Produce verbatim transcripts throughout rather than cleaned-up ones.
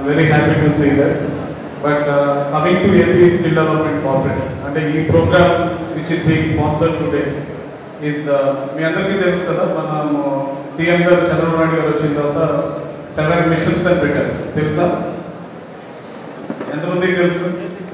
I'm very happy to see that. But uh, coming to A P Skill Development Corporation, and a program which is being sponsored today is మీ అందరికీ తెలుసు కదా, మనం CM గారు చంద్రబాబు నాయుడు గారు వచ్చిన తర్వాత seven machines అని పెట్టారు. తెలుసా? ఎంతమందికి తెలుసు?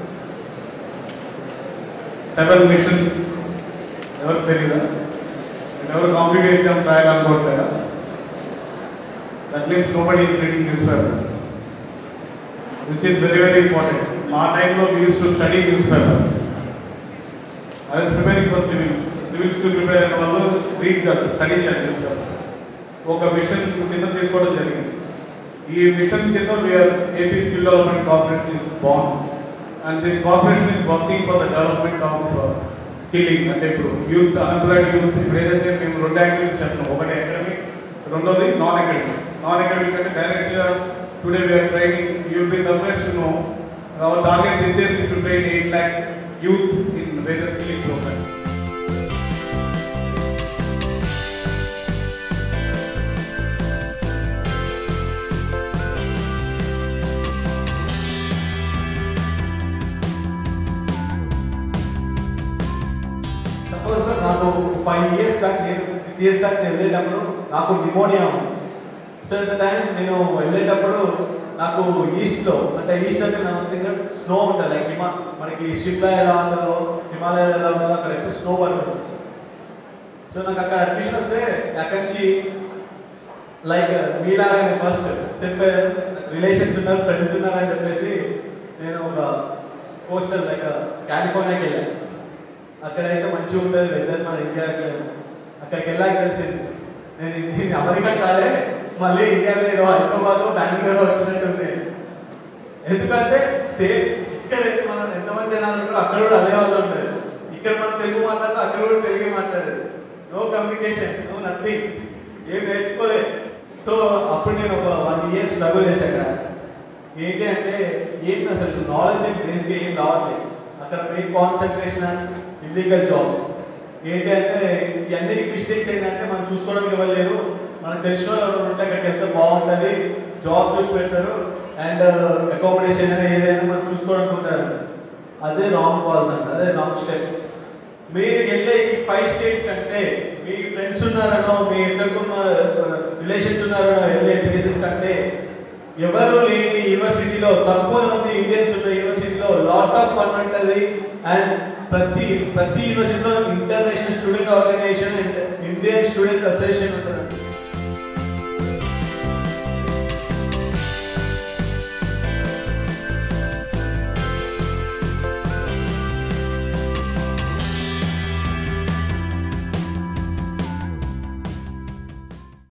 Seven missions. ఎవరికి తెలియదా? ఎవరు కాంపిటేటివ్ ఎగ్జామ్స్ రాయాలనుకోవట్లేదా? That means nobody is reading newspaper, which is very very important. My time lo we used to study newspaper. I was preparing for civils. Civils to prepare and all read the study newspaper. Oka mission kinda తీసుకోవడం జరిగింది. ఈ machine కింద we are A P Skill Development Corporation is born, and this corporation is working for the development of uh, skilling. అంటే ఇప్పుడు youth unemployed youth ఇప్పుడు ఏదైతే మేము రెండు యాక్టివిటీస్ చేస్తున్నాం, ఒకటి అకాడమిక్, రెండోది నాన్ అకాడమిక్. నాన్ అకాడమిక్ అంటే డైరెక్ట్గా today we are training, you will be surprised to know our target this year is to train eight lakh youth in various skilling programs. Suppose నాకు five years back నేను six years back నేను వెళ్ళేటప్పుడు నాకు pneumonia ఉంది. So at the time నేను వెళ్ళేటప్పుడు నాకు ఈస్ట్లో అంటే ఈస్ట్ అంటే నాకు స్నో ఉంటుంది. లైక్ హిమా మనకి షిమ్లా ఎలా ఉంటుందో, హిమాలయాలు ఎలా ఉంటుందో అక్కడ ఎక్కువ స్నో పడుతుంది. సో నాకు అక్కడ అడ్మిషన్ వస్తే అక్కడి నుంచి లైక్ మీలాగా ఫస్ట్ స్టెప్ రిలేషన్స్ ఉన్నారు, ఫ్రెండ్స్ ఉన్నారు అని చెప్పేసి నేను ఒక కోస్టల్ లైక్ కాలిఫోర్నియాకి వెళ్ళాను. అక్కడైతే మంచిగా ఉంటుంది వెదర్, మన ఇండియాకి అక్కడికి వెళ్ళాక తెలిసింది నేను నేను అమెరికా కాలే మళ్ళీ ఇండియాలో ఏదో హైదరాబాద్ బెంగళూరు వచ్చినట్టుంది. ఎందుకంటే సేమ్ ఇక్కడైతే మనం ఎంతమంది జనాలు ఉంటారో అక్కడ కూడా అదే వాళ్ళు ఉంటారు. ఇక్కడ మనం తెలుగు మాట్లాడితే అక్కడ కూడా తెలుగే మాట్లాడేది. నో కమ్యూనికేషన్, నో నథింగ్, ఏం నేర్చుకోలేదు. సో అప్పుడు నేను ఒక వన్ ఇయర్ స్ట్రగుల్ చేశాను. ఏంటి అంటే ఏంటి అసలు నాలెడ్జ్ బేస్గా ఏం రావట్లేదు. అక్కడ main concentration and illegal jobs. ఏంటి అంటే ఇవన్నిటికి మిస్టేక్స్ ఏంటంటే మనం చూసుకోవడానికి ఇవ్వలేరు. మనకు తెలిసిన ఉంటే అక్కడికి వెళ్తే బాగుంటుంది, జాబ్ చూసి పెడతారు అండ్ అకామిడేషన్ అయినా ఏదైనా మనం చూసుకోవడానికి ఉంటారు. అదే రాంగ్ కాల్స్ అంట, అదే రాంగ్ స్టెప్. మీరు వెళ్ళే ఈ ఫైవ్ స్టేట్స్ కంటే మీ ఫ్రెండ్స్ ఉన్నారనో, మీ ఎక్కడున్న రిలేషన్స్ ఉన్నారనో వెళ్ళే ప్లేసెస్ కంటే ఎవరు లేని యూనివర్సిటీలో తక్కువ మంది ఇండియన్స్ ఉన్న యూనివర్సిటీలో లాట్ ఆఫ్ ఫన్ ఉంటుంది. అండ్ ప్రతి ప్రతి యూనివర్సిటీలో international student organisation and Indian student association ఉంటుంది.